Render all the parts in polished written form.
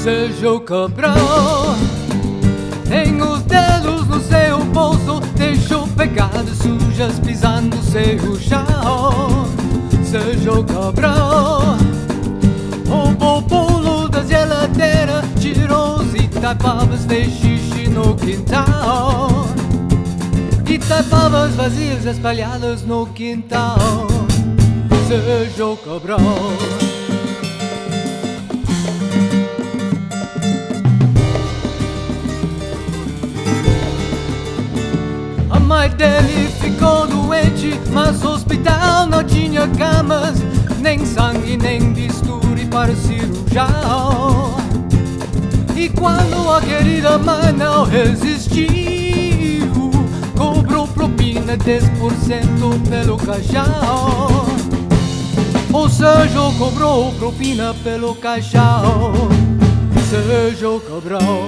Sérgio Cabral tem os dedos no seu bolso, deixou pegadas sujas pisando seu chão. Sérgio Cabral roubou o bolo da geladeira, tirou os Itaipavas, fez xixi no quintal. Itaipavas vazias espalhadas no quintal. Sérgio Cabral. A mãe dele ficou doente, mas o hospital não tinha camas, nem sangue, nem bisturi para cirurgião. E quando a querida mãe não resistiu, cobrou propina 10% pelo caixão. O Sérgio cobrou propina pelo caixão. Sérgio Cabral.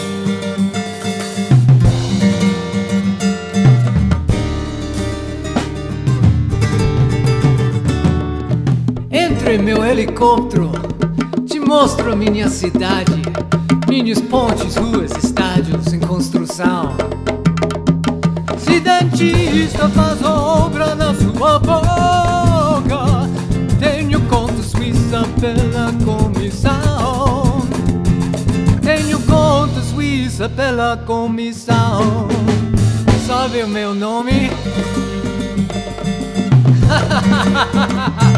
Entre meu helicóptero, te mostro a minha cidade, minhas pontes, ruas, estádios em construção. Se dentista faz obra na sua boca, tenho conta suíça pela comissão. Tenho conta suíça pela comissão. Sabe o meu nome?